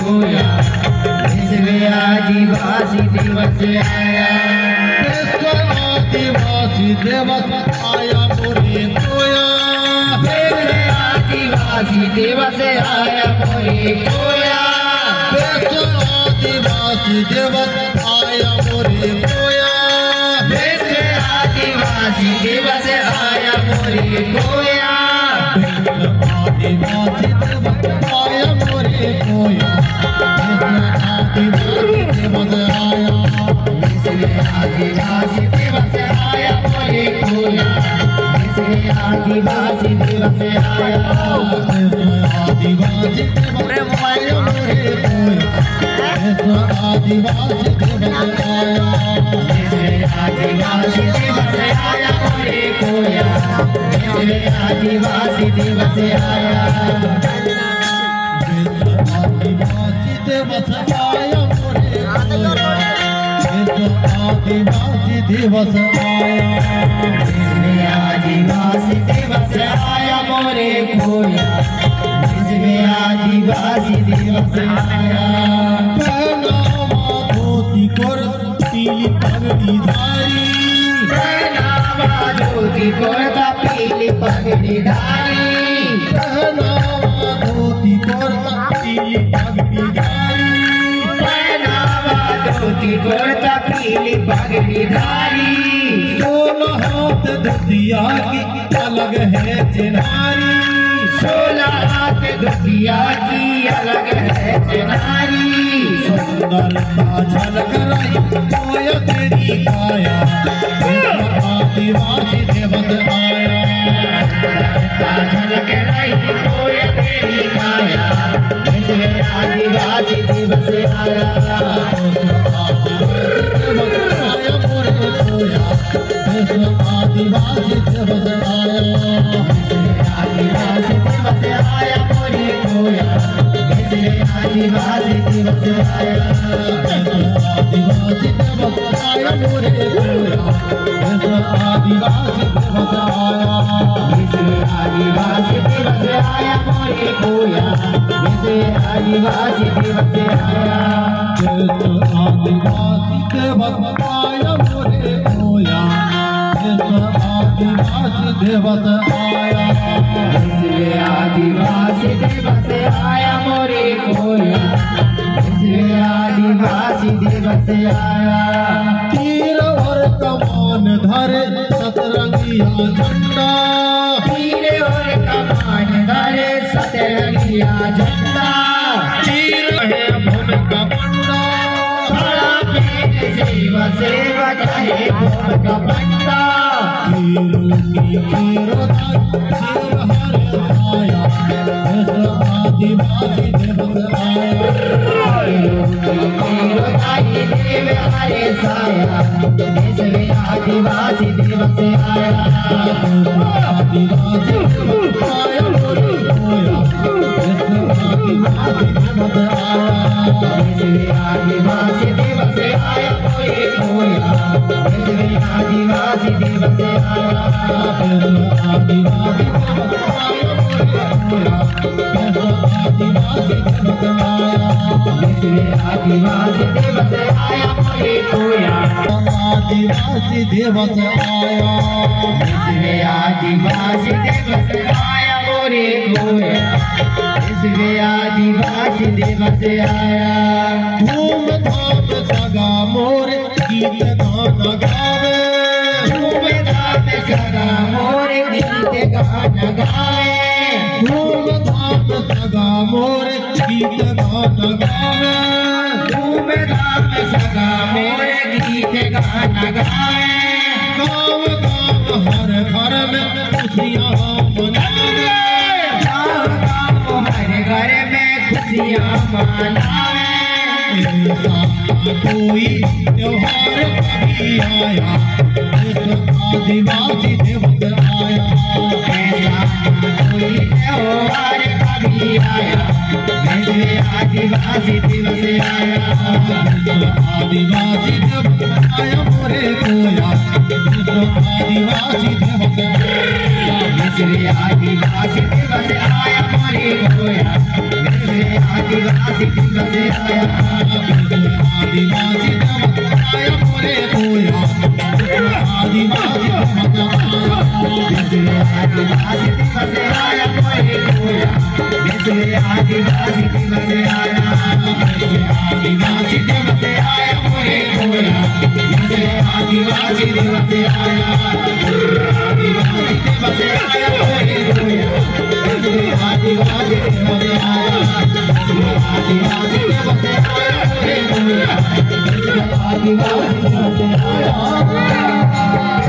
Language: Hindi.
खोया, विश्व आदिवासी दिवस आया, विश्व आदिवासी दिवस आया मोरे खोया, विश्व आदिवासी दिवस आया मोरे खोया, विश्व आदिवासी दिवस आया मोरे खोया, विश्व आदिवासी दिवस आया मोरे खोया, आदिवासी दिवस आया मोरे खोया, विश्व आदिवासी दिवस आया, विश्व आदिवासी दिवस आया, विश्व आदिवासी दिवस आया, विश्व आदिवासी दिवस आया, विश्व आदिवासी दिवस आया मोरे खोया, विश्व आदिवासी दिवस आया, विश्व आदिवासी दिवस आया मोरे खोया, विश्व आदिवासी दिवस आया, विश्व आदिवासी दिवस आया मोरे खोया, विश्व आदिवासी दिवस आया, पहनावा धोती कुर्ती पगड़ी धारी, पहनावा धोती कुर्ता पीली पगड़ी धारी, पहनावा धोती कुर्ता पीली पगड़ी धारी, पहनावा धोती कुर्ता पीली पगड़ी धारी, 16 हाथ धोतिया की अलग है चिन्हारी, 16 हाथ धोतिया की अलग है चिन्हारी, सुंदरता झलक रही खोया तेरी काया, विश्व आदिवासी दिवस आया, सुंदरता झलक रही खोया तेरी काया, विश्व आदिवासी दिवस आया, विश्व आदिवासी दिवस आया, आदिवासी दिवस आया मोरे खोया, विश्व आदिवासी दिवस आया, आदिवासी दिवस आया मोरे खोया, विश्व आदिवासी दिवस आया, विश्व आदिवासी दिवस आया मोरे खोया, विश्व आदिवासी दिवस आया, विश्व आदिवासी दिवस आया मोरे खोया, विश्व आदिवासी दिवस आया, विश्व आदिवासी दिवस आया मोरे खोया, विश्व आदिवासी दिवस आया, तीर और कमान धरे सतरंगिया झंडा, तीर और कमान धरे सतरंगिया झंडा, तीर है भूमिका पंडा, बड़ा पेट सेवा सेवा चाहे भूमिका पंडा, हीरो की हीरो धर हीर हरे आया, विश्व आदिवासी दिवस आया, देव हरे साया, विश्व आदिवासी दिवस आया, आदिवासी दिवस आया मोरे खोया, विश्व आदिवासी दिवस आया, विश्व आदिवासी दिवस आया मोरे खोया, विश्व आदिवासी दिवस आया, विश्व आदिवासी दिवस आया मोरे खोया, विश्व आदिवासी दिवस आया, विश्व आदिवासी दिवस आया मोरे खोया, आदिवासी दिवस आया, विश्व आदिवासी दिवस आया मोरे खोया, विश्व आदिवासी दिवस आया, धूम धाम सगा मोरे गीत गाना गावे, धूम धाम सगा मोरे गीत गाना गावे, धूम धाम सगा मोरे गीत गाना गावे, धूम धाम सगा मोरे गीत गाना गावे, गाँव गाँव हर घर में खुशियाँ मनावे, गाँव गाँव हर घर में खुशियाँ मनावे, ऐसा कोई त्योहार कभी आया, विश्व आदिवासी दिवस आया, ऐसा कोई त्योहार कभी आया, विश्व आदिवासी दिवस आया, विश्व आदिवासी दिवस आया मोरे खोया, विश्व आदिवासी दिवस आया, विश्व आदिवासी दिवस आया मोरे खोया, विश्व आदिवासी दिवस आदिवासी आया मोरे कोया आदिवासी आदिवासी दिवस आया मोरे कोया आदिवासी दिवस आया आदिवासी दिवस आया मोरे कोया आदिवासी दिवस आया आदिवासी दिवस आया मोरे कोया आदिवासी दिवस आया आदिवासी दिवस आया मोरे कोया आदिवासी दिवस आया